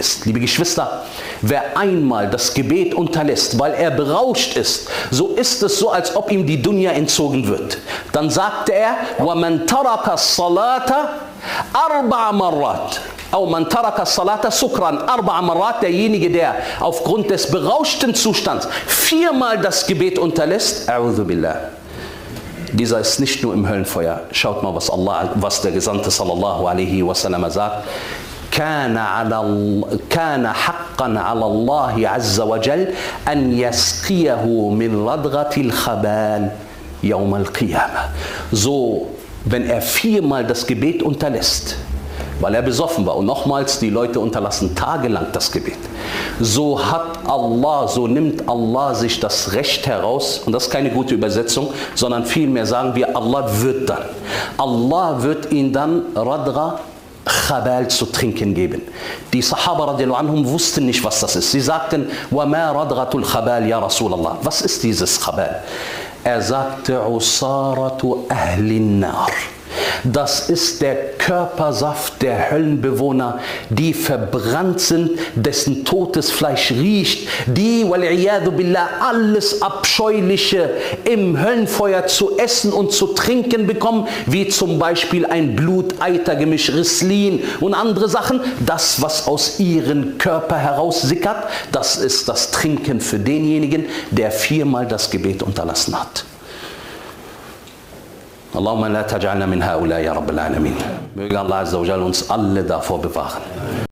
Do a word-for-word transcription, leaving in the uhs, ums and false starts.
ist. Liebe Geschwister, wer einmal das Gebet unterlässt, weil er berauscht ist, so ist es so, als ob ihm die Dunya entzogen wird. Dann sagte er, وَمَنْ تَرَكَ الصَّلَاةَ أَرْبَعَ مَرَّاتٍ أو من ترك الصلاة سكرا أربع مرات, derjenige, der aufgrund des berauschten Zustands viermal das Gebet unterlässt, أعوذ بالله, dieser ist nicht nur im Höllenfeuer. Schaut mal, was Allah, was der Gesandte sallallahu alaihi wasallam sagt. كان على كان حقا على الله عز وجل أن يسقيه من لدغة الخبال يوم القيامة. So, wenn er viermal das Gebet unterlässt, weil er besoffen war. Und nochmals, die Leute unterlassen tagelang das Gebet. So hat Allah, so nimmt Allah sich das Recht heraus, und das ist keine gute Übersetzung, sondern vielmehr sagen wir, Allah wird dann. Allah wird ihn dann Radra Khabal zu trinken geben. Die Sahaba radiallahu anhum wussten nicht, was das ist. Sie sagten, وَمَا رَدْغَةُ الْخَبَالِ يَا رَسُولَ اللَّهِ. Was ist dieses Khabal? Er sagte, عُصَارَةُ أَهْلِ النَّارِ. Das ist der Körpersaft der Höllenbewohner, die verbrannt sind, dessen totes Fleisch riecht, die, wal'iyadu billah, alles Abscheuliche im Höllenfeuer zu essen und zu trinken bekommen, wie zum Beispiel ein Bluteitergemisch, Rislin und andere Sachen. Das, was aus ihrem Körper heraussickert, das ist das Trinken für denjenigen, der viermal das Gebet unterlassen hat. Allahumma la taj'alna min ha'ula ya Rabbil Alamin. Möge Allah Azza wa Jalla uns alle davor bewahren.